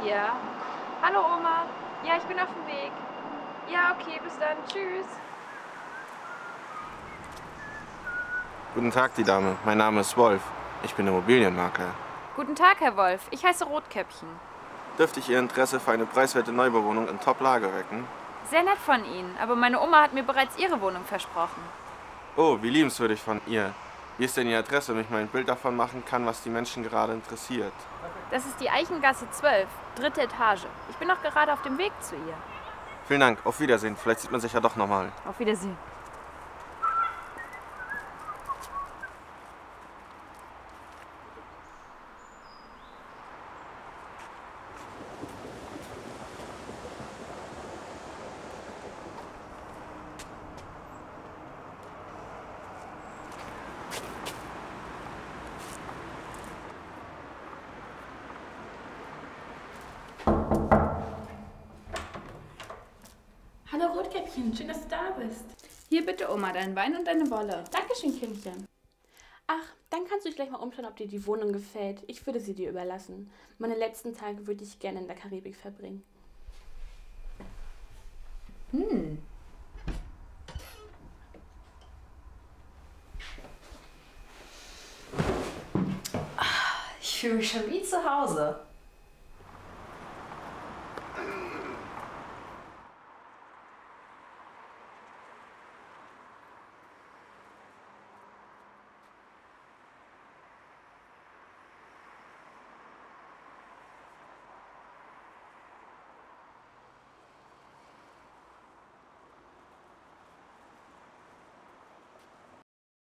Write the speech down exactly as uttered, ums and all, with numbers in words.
hier. Hallo Oma. Ja, ich bin auf dem Weg. Ja, okay, bis dann. Tschüss. Guten Tag, die Dame. Mein Name ist Wolf. Ich bin Immobilienmakler. Guten Tag, Herr Wolf. Ich heiße Rotkäppchen. Dürfte ich Ihr Interesse für eine preiswerte Neubauwohnung in Top-Lage wecken? Sehr nett von Ihnen, aber meine Oma hat mir bereits Ihre Wohnung versprochen. Oh, wie liebenswürdig von ihr. Wie ist denn Ihr Adresse, damit ich mir ein Bild davon machen kann, was die Menschen gerade interessiert? Das ist die Eichengasse zwölf, dritte Etage. Ich bin noch gerade auf dem Weg zu ihr. Vielen Dank. Auf Wiedersehen. Vielleicht sieht man sich ja doch nochmal. Auf Wiedersehen. Hallo Rotkäppchen, schön, dass du da bist. Hier bitte, Oma, dein Wein und deine Wolle. Dankeschön, Kindchen. Ach, dann kannst du dich gleich mal umschauen, ob dir die Wohnung gefällt. Ich würde sie dir überlassen. Meine letzten Tage würde ich gerne in der Karibik verbringen. Hm. Ich fühle mich schon wie zu Hause.